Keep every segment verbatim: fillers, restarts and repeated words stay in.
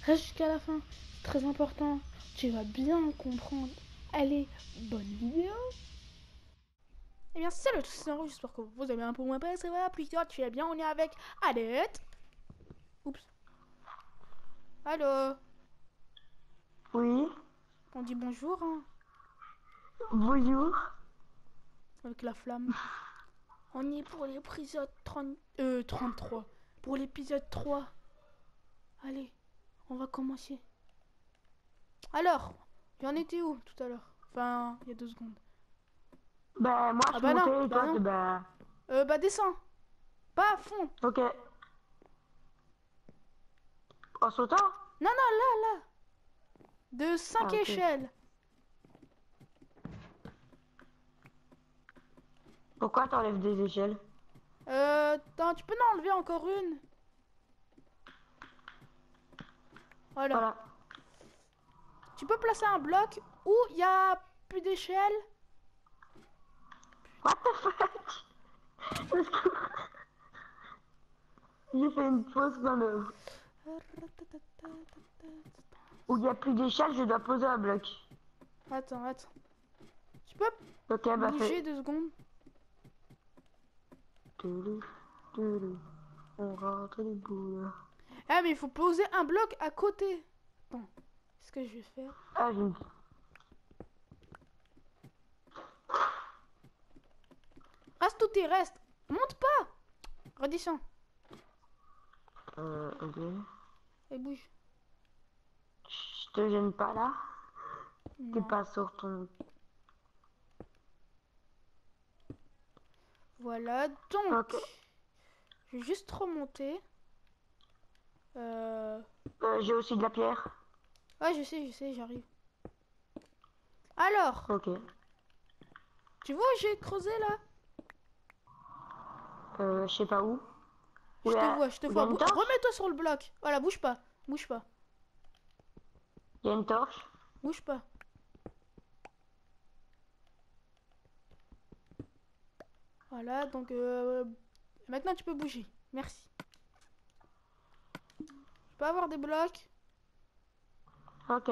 Reste jusqu'à la fin, c'est très important. Tu vas bien comprendre. Allez, bonne vidéo. Eh bien, salut à tous, c'est Henri, j'espère que vous avez un peu moins près, ça va, plus tard, tu es bien, on est avec Adette. Oups. Allô. Oui. On dit bonjour, hein, Bonjour. avec la flamme. On y est pour l'épisode trente... Euh, trente-trois. Pour l'épisode trois. Allez, on va commencer. Alors, j'en étais où tout à l'heure? Enfin, il y a deux secondes. Ben moi Ah je bah non, montais et bah toi non. tu ben. Euh, bah descends. Pas à fond. Ok. En sautant? Non, non, là, là. De cinq Ah ok. échelles. Pourquoi t'enlèves des échelles? Euh, attends, tu peux en enlever encore une? Voilà. Voilà. Tu peux placer un bloc où il y a plus d'échelles. What the fuck? Est-ce que- J'ai fait une fausse manœuvre. Où il n'y a plus d'échelle, je dois poser un bloc. Attends, attends. Tu peux Ok, bah bouger fait. deux secondes? Toulou, toulou. On rentre du boulot. Ah, mais il faut poser un bloc à côté. Attends, qu'est-ce que je vais faire? Ah j'ai une... Reste où t'es, reste. Monte pas. Redescends. Euh ok. Et bouge. Je te gêne pas là. T'es Non. pas sur ton... Voilà, donc. Ok. Je vais juste remonter. Euh... Euh, j'ai aussi de la pierre. Ouais, je sais, je sais, j'arrive. Alors, Ok. tu vois où j'ai creusé là? Euh, je sais pas où. Où Je il y te a... vois, je te où il y a vois. une Bou- torche? Remets-toi sur le bloc. Voilà, bouge pas. Bouge pas. Il y a une torche. Bouge pas. Voilà, donc euh, maintenant tu peux bouger. Merci. Je peux avoir des blocs. Ok.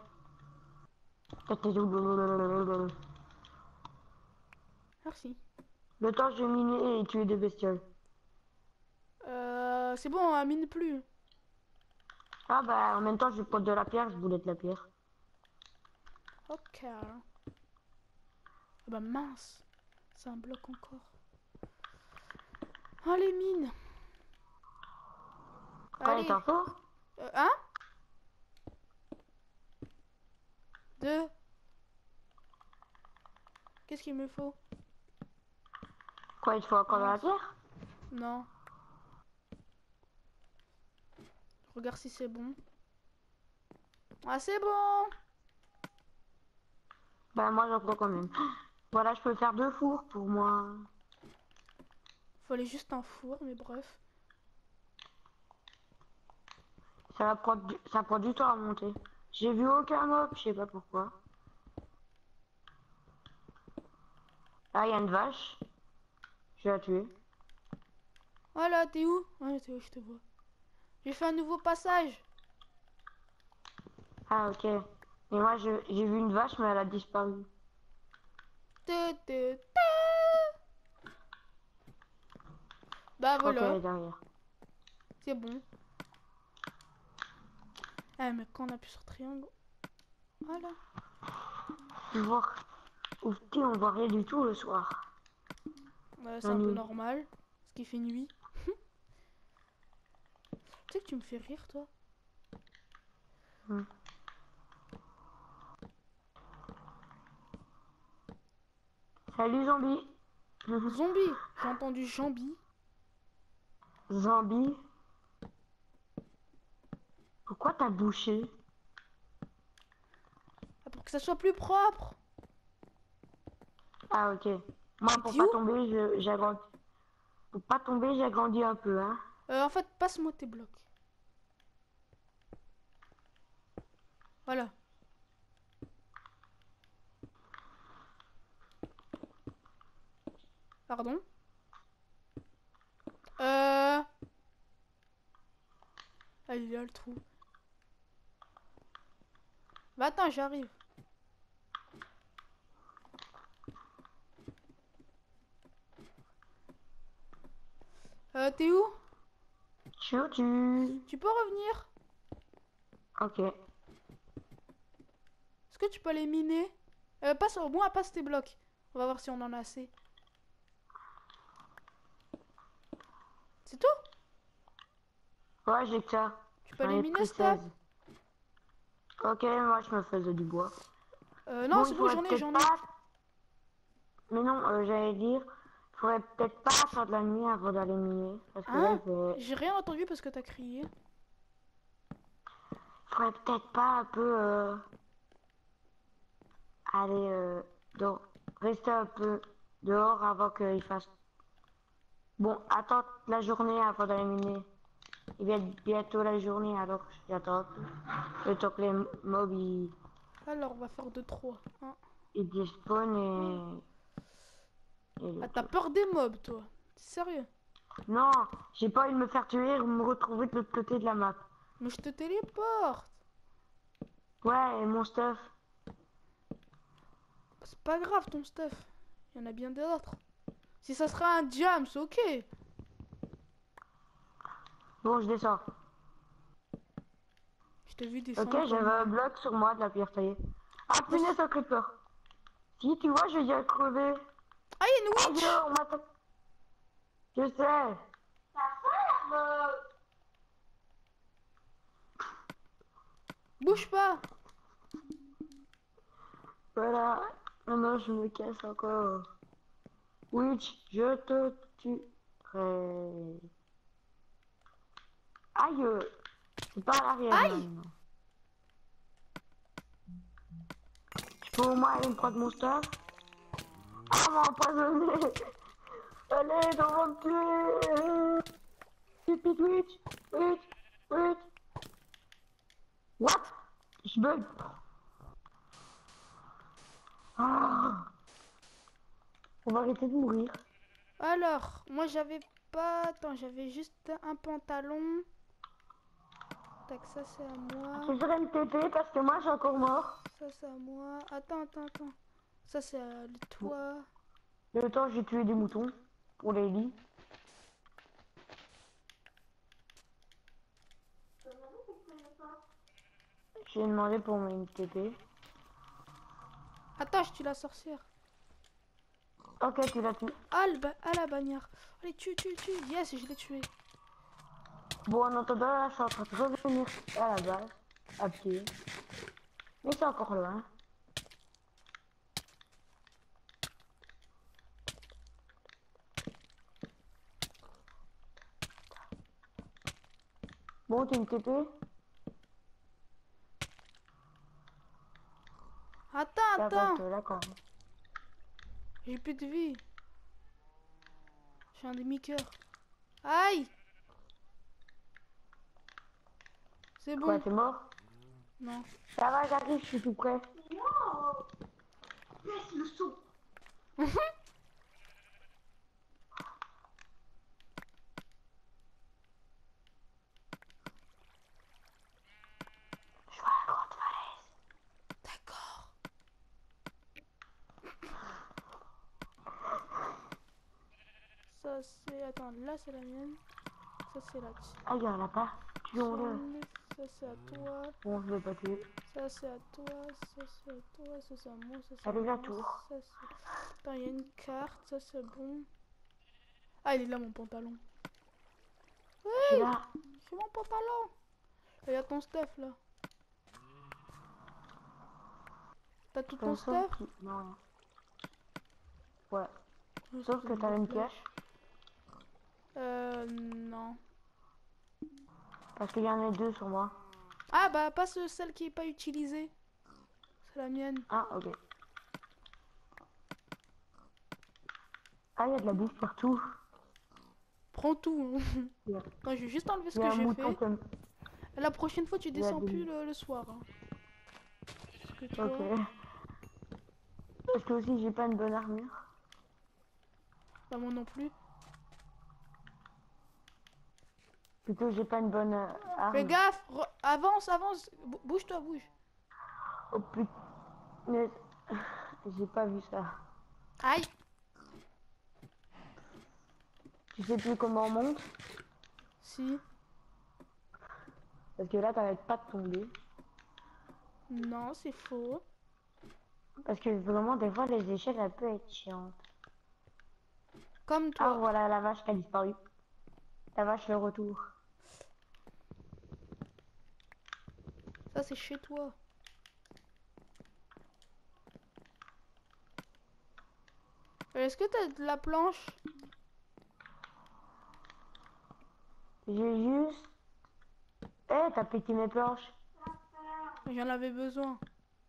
Merci. Le temps, je vais miner et tuer des bestioles. Euh, c'est bon, on mine plus. Ah bah, en même temps, je vais prendre de la pierre, je voulais de la pierre. Ok. Ah bah mince. C'est un bloc encore. Allez, mine. Allez, Allez. t'en fous? Euh, un, deux. Qu'est-ce qu'il me faut? Quoi, il te faut encore de la Mince. pierre? Non. Regarde si c'est bon. Ah, c'est bon. Bah, moi, j'en prends quand même. Voilà, je peux faire deux fours pour moi. Fallait juste un four, mais bref. Ça va prendre du... ça prend du temps à monter. J'ai vu aucun mob, je sais pas pourquoi. Ah, il y a une vache. Je vais la tuer. Voilà, t'es où? Ouais, t'es où, je te vois. J'ai fait un nouveau passage. Ah, ok. Et moi, je... j'ai vu une vache, mais elle a disparu. Te, te, te. Bah Ok, elle voilà, est derrière. c'est bon. Ah, mais quand on appuie sur triangle. Voilà. Tu vois... Ouf, on voit rien du tout le soir. Ouais, c'est La un peu nuit. normal. Parce qu'il fait nuit. Tu sais que tu me fais rire, toi. Hmm. Salut, zombie. Zombie. J'ai entendu Jambi. Zombie. Pourquoi t'as bouché? Ah, pour que ça soit plus propre. Ah ok. Moi Et pour t'es pas où? tomber, je j'agrandis. Pour pas tomber, j'agrandis un peu, hein. Euh, en fait, passe-moi tes blocs. Voilà. Pardon. Euh... Ah, il est là le trou. Bah attends, j'arrive. Euh, t'es où? Je suis au-dessus. Tu peux revenir? Ok. Est-ce que tu peux les miner? Euh, passe au moins, passe tes blocs. On va voir si on en a assez. C'est tout? Ouais, j'ai que ça. Tu peux J'en les ai miner, pris stop? seize. Ok, moi je me faisais du bois. Euh, non, Bon, c'est il bon, faudrait j'en ai, peut-être j'en ai. pas. Mais non, euh, j'allais dire, il faudrait peut-être pas faire de la nuit avant d'aller miner. Parce que là, Hein? il fait... J'ai rien entendu parce que t'as crié. faudrait peut-être pas un peu euh, aller euh, dehors- rester un peu dehors avant qu'il fasse. Bon, attends la journée avant d'aller miner. Il va être bientôt la journée, alors j'attends. Le temps que les mobs ils, Alors, on va faire deux trois. Hein. ils despawnent et. et Ah, le t'as truc. peur des mobs, toi? T'es sérieux? Non, j'ai pas envie de me faire tuer ou me retrouver de l'autre côté de la map. Mais je te téléporte. Ouais, et mon stuff. C'est pas grave ton stuff. Il y en a bien d'autres. Si ça sera un jam, c'est ok. Bon, je descends. Je t'ai vu Ok, descendre j'avais comme... un euh, bloc sur moi de la pierre taillée. Ah, Moi, punaise, un creeper. Si, tu vois, je viens de crever. ah, il y a une Aïe, witch. on m'attaque. Je sais. Bouge pas. Voilà. Maintenant, je me casse encore. Witch, je te tuerai. Aïe, c'est pas à l'arrière Aïe. maintenant. Je peux au moins aller me prendre mon stuff. Ah, on m'a empoisonné. Allez, on va me tuer. Stupid witch, witch, witch. What? Je bug. Ah. On va arrêter de mourir. Alors, moi j'avais pas... Attends, j'avais juste un pantalon. Tac, ça c'est à moi. Je ferai une T P parce que moi, j'ai encore mort. Ça c'est à moi. Attends, attends, attends. Ça c'est à le Bon. toit. Le temps, j'ai tué des moutons pour les lits. J'ai demandé pour une T P. Attends, je tue la sorcière. Ok, tu l'as tué. Ah, le ba- ah, la bannière. Allez, tue, tue, tue. Yes, je l'ai tué. Bon, en attendant, là, je suis en train de revenir à la base, à pied. Mais c'est encore loin. Bon, t'as une T P? Attends, Ça va, attends. là quand même. J'ai plus de vie. J'ai un demi-cœur. Aïe. C'est Quoi, bon. t'es mort? Non. Ça va, j'arrive, je suis tout prêt. Non! Laisse le saut. Je vois la grande falaise. D'accord. Ça c'est... Attends, là c'est la mienne. Ça c'est la Ah, il y en a pas. Tuons-le. tienne. Ça c'est à toi. Bon, je vais pas tuer. Ça c'est à toi. Ça c'est à toi. Ça c'est à moi. Ça c'est à Elle est la moi. tour. Ça c'est... Attends, il y a une carte. Ça c'est bon. Ah, il est là mon pantalon. Je suis Oui, là. c'est mon pantalon. Il y a ton stuff là. T'as tout ton Personne stuff? qui... Non. Ouais. Oh, Sauf c'est que une t'as une flèche. pièce. Euh, non. Parce qu'il y en a deux sur moi. Ah bah, pas ce- celle qui est pas utilisée. C'est la mienne. Ah, ok. Ah, il y a de la bouffe partout. Prends tout. Hein. Il y a, Attends, je vais juste enlever ce il y a que un j'ai mouton fait. qui me... La prochaine fois, tu Il y a descends des- plus le, le soir. Hein. Parce que toi... Ok. Parce que aussi, j'ai pas une bonne armure. Bah, moi non plus. Plutôt, j'ai pas une bonne euh, arme. Fais gaffe. re- Avance, avance. Bou- Bouge-toi, bouge. Oh putain. Mais... J'ai pas vu ça. Aïe. Tu sais plus comment on monte? Si. Parce que là, t'arrêtes pas de tomber. Non, c'est faux. Parce que vraiment, des fois, les échelles, elles peuvent être chiantes. Comme Ah, toi. voilà, la vache qui a disparu. La vache, le retour. Ça, c'est chez toi. Est-ce que t'as de la planche? J'ai juste... Eh, t'as pété mes planches. J'en avais besoin.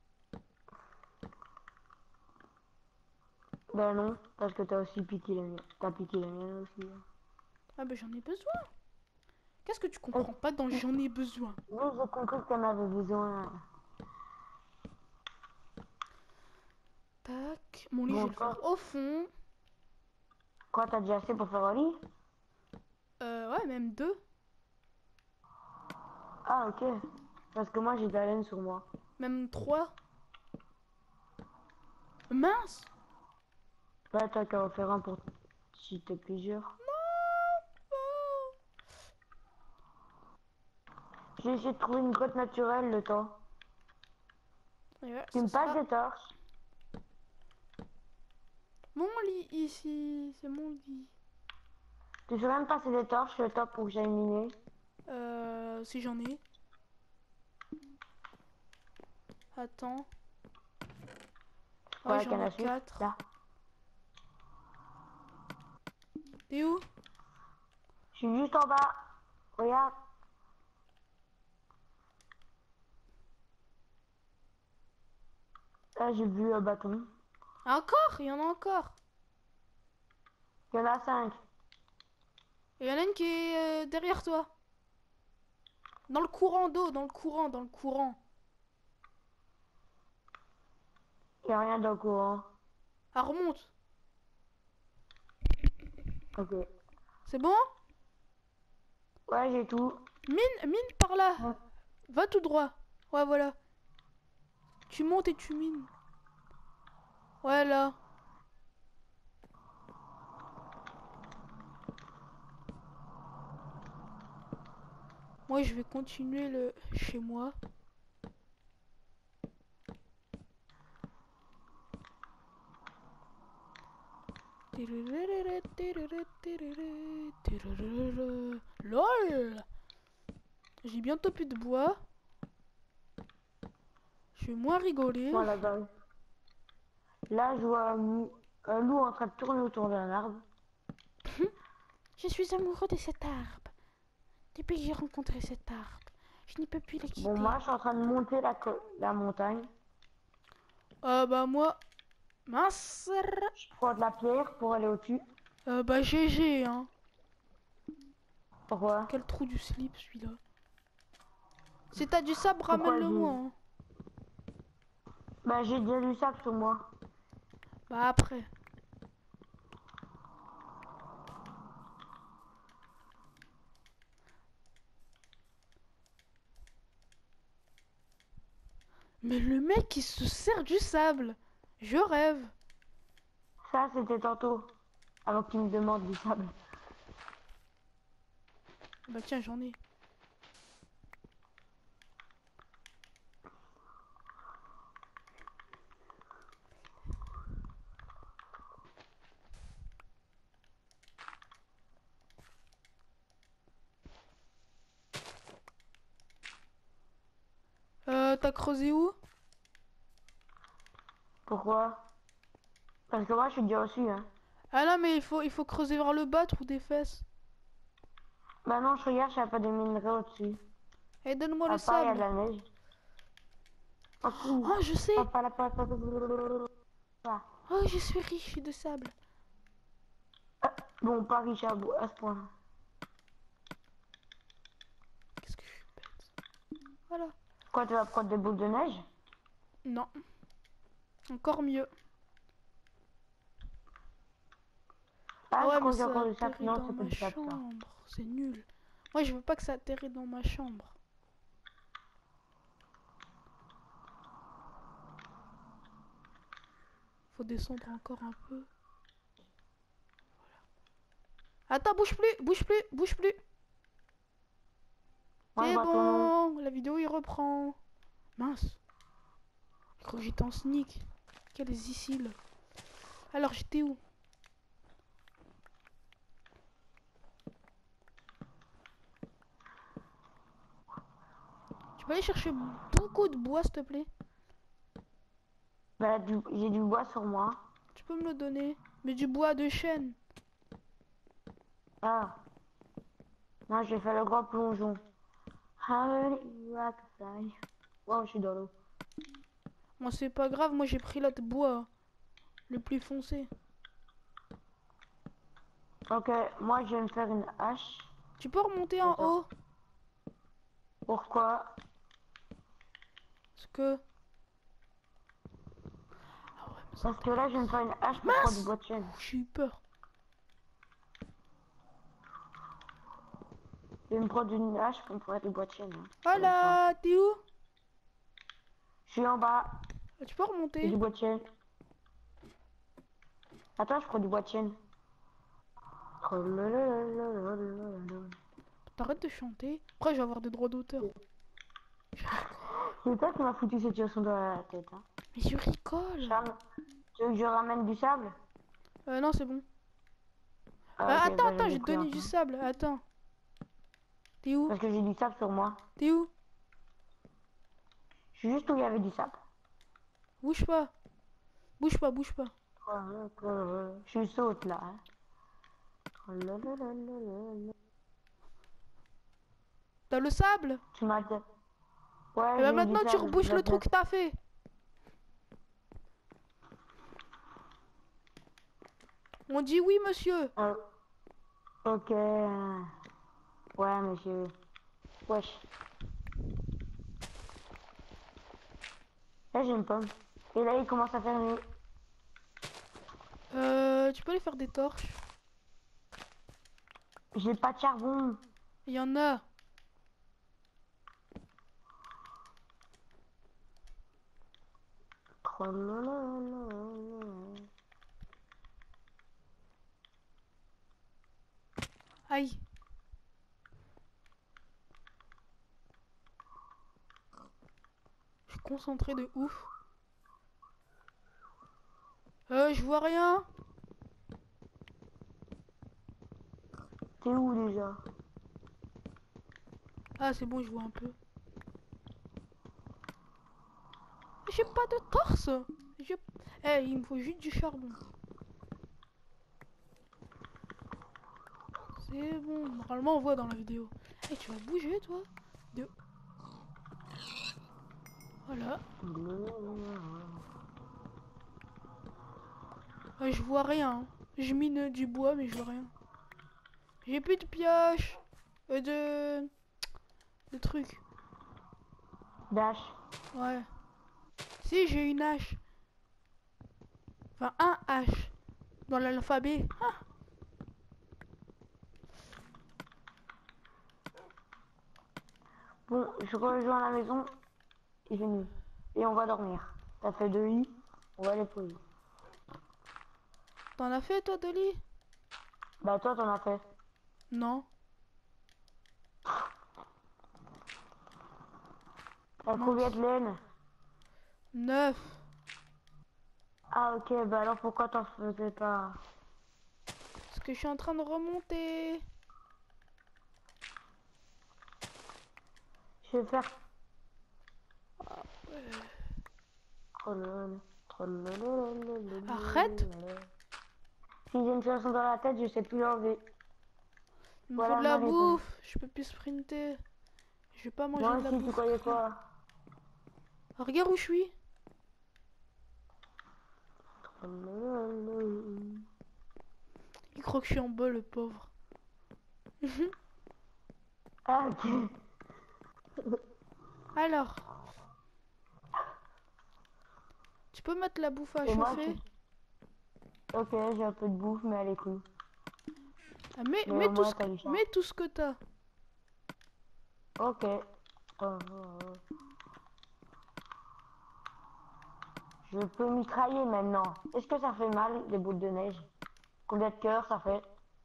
Ben non, parce que t'as aussi piqué les miennes. T'as piqué les miennes aussi. Ah bah j'en ai besoin. Qu'est-ce que tu Eh, comprends pas dans j'en ai besoin? oui, j'ai compris que t'en avais besoin. Tac. Mon lit, je vais Bon, le toi, faire au fond. quoi, t'as déjà assez pour faire un lit? Euh, ouais, même deux. Ah, ok. Parce que moi, j'ai de la laine sur moi. Même trois. Mince. Bah, t'as qu'à en faire un pour si t'es plusieurs. Non. J'ai essayé de trouver une grotte naturelle le temps. Et ouais, Tu ce me passes sera des torches? mon lit ici. C'est mon lit. Tu saurais me passer des torches le temps pour que j'aille miner? Euh, si j'en ai. Attends. Ouais, Ouais, j'en canne ai à sucre, quatre. là. Et où? Je suis juste en bas. Regarde. Là, j'ai vu un bâton. Encore? Il y en a encore. Il y en a cinq. Et il y en a une qui est euh, derrière toi. Dans le courant d'eau, dans le courant, dans le courant. Il n'y a rien dans le courant. Ah, remonte. Ok. C'est bon? Ouais, j'ai tout. Mine, mine par là. Ouais. Va tout droit. Ouais, voilà. Tu montes et tu mines. Ouais, là. Moi, je vais continuer le chez moi. LOL. J'ai bientôt plus de bois. Je vais moins rigoler. Voilà, là, là, je vois un, un loup en train de tourner autour d'un arbre. Je suis amoureux de cet arbre. Depuis que j'ai rencontré cet arbre, je ne peux plus le quitter. Bon, moi, je suis en train de monter la, la montagne. Euh, bah moi... Mince. Je prends de la pierre pour aller au-dessus. Euh, bah G G, hein. Pourquoi? Quel trou du slip, celui-là. Si t'as du sabre, Pourquoi ramène-le moi. j'ai... Hein. Bah, j'ai déjà du sable sur moi. Bah après. Mais le mec, il se sert du sable. Je rêve. Ça, c'était tantôt. Avant que tu me demandes du sable. Bah tiens, j'en ai. Euh, t'as creusé où? Pourquoi? Parce que moi, je suis déjà au-dessus, hein. Ah non, mais il faut, il faut creuser vers le bas, trou des fesses. Bah non, je regarde, je n'y a pas de minerais au-dessus. Et donne-moi le À part, il y a de sable. la neige. Oh, cool. Oh, je sais. Papa, la papa, papa. Oh, je suis riche de sable. Ah, bon, pas riche à, bout- à ce point. Qu'est-ce que je suis bête. Voilà. Quoi, tu vas prendre des boules de neige? Non. Encore mieux. Ah, Ah je ouais, mais crois qu'il y a ça encore du sable. atterrit Non, dans c'est pas ma du sable, ça. chambre. C'est nul. Moi, je veux pas que ça atterrit dans ma chambre. Faut descendre encore un peu. Attends, bouge plus, bouge plus, bouge plus. Moi, je C'est vois ton nom. bon, la vidéo il reprend. Mince. Je crois que j'étais en sneak. Quel imbécile. Alors j'étais où? Tu peux aller chercher beaucoup de bois s'il te plaît? Bah, du... j'ai du bois sur moi. Tu peux me le donner? Mais du bois de chêne. Ah. Non, j'ai fait le grand plongeon. Wow, je suis dans l'eau. Moi c'est pas grave, moi j'ai pris l'autre bois. Le plus foncé. Ok, moi je vais me faire une hache. Tu peux remonter en Attends. haut? Pourquoi? Parce que... Ah ouais, mais ça Parce que là je vais me faire une hache pour Mince prendre du bois de chêne. j'ai eu peur. Je vais me prendre une hache pour prendre du bois de chêne. Hein. Voilà, t'es où? Je suis en bas. Ah, tu peux J'ai remonter? du bois de chêne. Attends, je prends du bois de chêne. T'arrêtes de chanter. Après je vais avoir des droits d'auteur. C'est toi qui m'as foutu cette chanson dans la tête. Hein. Mais je rigole. Cham, tu veux que je ramène du sable? Euh, non, c'est bon. Ah, Euh, ok, attends, bah, attends, j'en je ai vais te pris donner un. du sable. Attends. T'es où? Parce que j'ai du sable sur moi. T'es où? Je suis juste où il y avait du sable. Bouge pas. Bouge pas, bouge pas. Je saute là. Hein. T'as le sable? Tu m'as dit. Ouais, Et bah j'ai maintenant du tu sable. rebouches le trou que t'as fait. On dit oui, monsieur. Euh, ok. Ouais, monsieur. Wesh. Là, j'ai une pomme. Et là, il commence à faire nuit. Euh, tu peux aller faire des torches. J'ai pas de charbon. Il y en a. Aïe. Je suis concentré de ouf. Euh, je vois rien. T'es où déjà? Ah, c'est bon, je vois un peu. J'ai pas de torse. J'ai... Eh, il me faut juste du charbon. C'est bon. Normalement, on voit dans la vidéo. Eh, tu vas bouger, toi? De... Voilà. Euh, je vois rien. Je mine du bois, mais je vois rien. J'ai plus de pioche. Euh, de... De trucs. Dash. Ouais. Si, j'ai une hache. Enfin, un H. Dans l'alphabet. Ah. Bon, je rejoins la maison. Il fait nuit. Et on va dormir. T'as fait deux lits. On va les poser. T'en as fait, toi, de lit? Bah, toi, t'en as fait. Non. T'as combien de laine? Neuf. Ah, ok. Bah, alors pourquoi t'en faisais pas? Parce que je suis en train de remonter. Je vais faire. Ah, ouais. Arrête. Arrête. Si j'ai une chanson dans la tête, je sais plus l'enlever. Il me Voilà faut de la ma réponse. bouffe. Je peux plus sprinter. Je vais pas manger Moi de la aussi, tu bouffe. croyais quoi? Ah, regarde où je suis. Il croit que je suis en bas, le pauvre. Ah, ok. Alors. Tu peux mettre la bouffe à Et moi, chauffer? je... Ok, j'ai un peu de bouffe, mais elle est cool. Ah, mets, Mais mets, au tout moins, ce t'as que, du sang. mets tout ce que t'as. Ok. Oh, oh, oh. Je peux mitrailler maintenant. Est-ce que ça fait mal, les boules de neige? Combien de cœurs ça fait?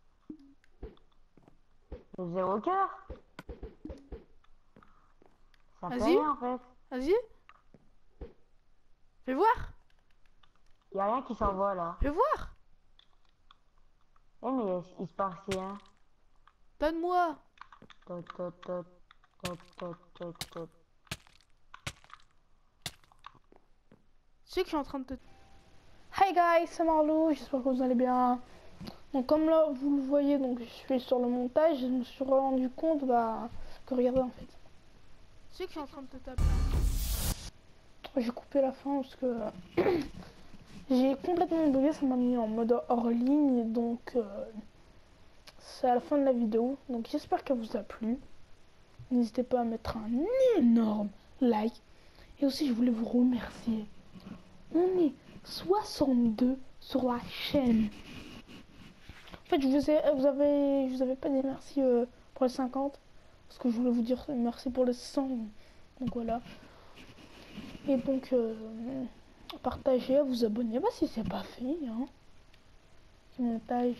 Zéro cœur. Ça fait Vas-y. rien en fait. Vas-y. Fais voir. Y a rien qui s'envoie là. Fais voir. Eh mais il se passe rien. Donne-moi. Tot, tot, tot, tot, tot, tot, tot. Tu sais que je suis en train de te... Hi guys, c'est Marlou, j'espère que vous allez bien. Donc comme là, vous le voyez, donc je suis sur le montage, je me suis rendu compte, bah, que regardez en fait. Tu sais que je suis en train de te taper. J'ai coupé la fin parce que j'ai complètement bugué, ça m'a mis en mode hors ligne, donc euh, c'est à la fin de la vidéo. Donc j'espère qu'elle vous a plu. N'hésitez pas à mettre un énorme like. Et aussi, je voulais vous remercier. On est soixante-deux sur la chaîne. En fait, je vous, ai, vous avez, je vous avais pas dit merci euh, pour les cinquante. Parce que je voulais vous dire merci pour les cent. Donc voilà. Et donc, euh, partagez, vous abonnez. Bah si c'est pas fait. Hein. Petit montage.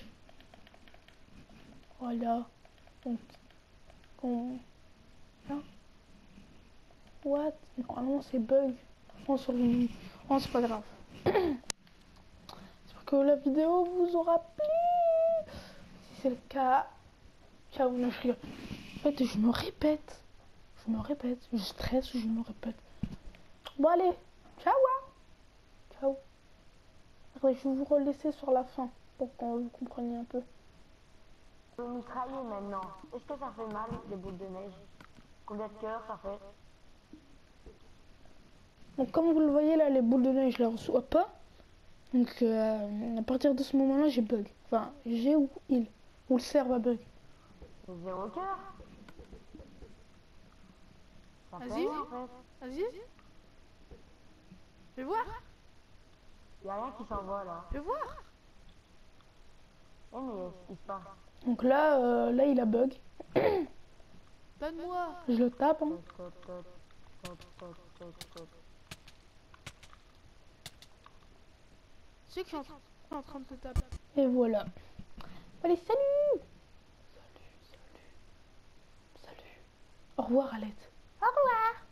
Voilà. Donc, on... Hein? What? Normalement c'est bug. On sur une... Oh, c'est pas grave. J'espère que la vidéo vous aura plu. Si c'est le cas, ciao, non, je rigole. En fait, je me répète. Je me répète. Je stresse, je me répète. Bon, allez. Ciao. Hein. Ciao. Après, je vais vous relaisser sur la fin pour que vous compreniez un peu. Je peux mitrailler maintenant. Est-ce que ça fait mal, les boules de neige? Combien de cœurs ça fait? Donc, comme vous le voyez là, les boules de neige, je les reçois pas. Donc, euh, à partir de ce moment-là, j'ai bug. Enfin, j'ai ou il. Ou le serveur bug. Zéro cœur. Ça fait Vas-y. rien en fait. Vas-y. Fais voir. Y a rien qui s'envoie là. Fais voir. Eh mais il se passe. Donc là, euh, là, il a bug. Donne-moi. Je le tape. Hein. Tot, tot, tot, tot, tot, tot. Tu sais que je suis en, tra en train de te taper. Et voilà. Allez, salut. Salut, salut. Salut. Au revoir, Alette. Au revoir.